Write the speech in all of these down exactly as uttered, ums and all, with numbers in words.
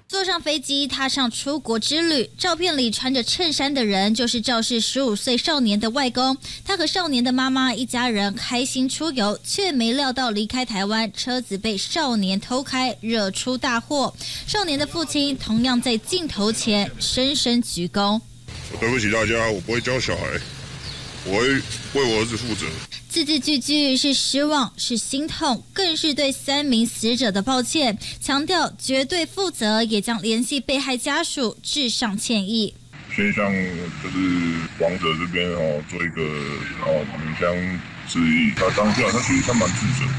坐上飞机，踏上出国之旅。照片里穿着衬衫的人，就是肇事十五岁少年的外公。他和少年的妈妈一家人开心出游，却没料到离开台湾，车子被少年偷开，惹出大祸。少年的父亲同样在镜头前深深鞠躬：“ 对不起大家，我不会教小孩，我会为我儿子负责。” 字字句句是失望，是心痛，更是对三名死者的抱歉，强调绝对负责，也将联系被害家属致上歉意。 先向就是亡者这边哦做一个哦鸣枪致意。他当下他其实他蛮自责，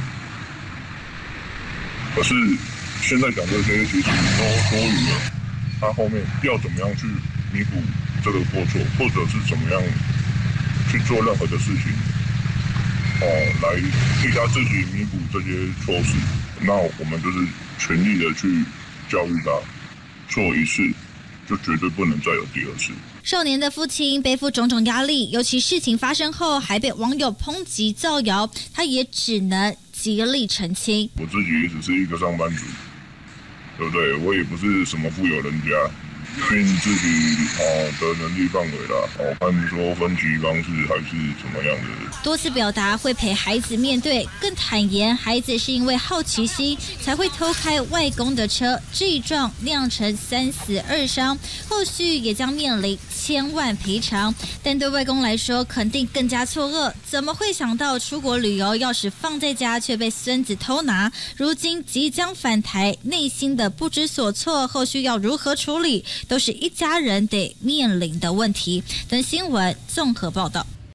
可是现在讲这些其实都多余了。他后面要怎么样去弥补这个过错，或者是怎么样去做任何的事情。哦，来替他自己弥补这些错事，那我们就是全力的去教育他，错一次就绝对不能再有第二次。 少年的父亲背负种种压力，尤其事情发生后还被网友抨击造谣，他也只能极力澄清。 我自己也只是一个上班族，对不对？我也不是什么富有人家。尽自己哦的能力范围啦，哦，看说分级方式还是怎么样的。 多次表达会陪孩子面对，更坦言孩子是因为好奇心才会偷开外公的车，这一撞酿成三死二伤，后续也将面临千万赔偿。但对外公来说，肯定更加错愕，怎么会想到出国旅游钥匙放在家却被孙子偷拿？如今即将返台，内心的不知所措，后续要如何处理？都是一家人得面临的问题。等新闻综合报道。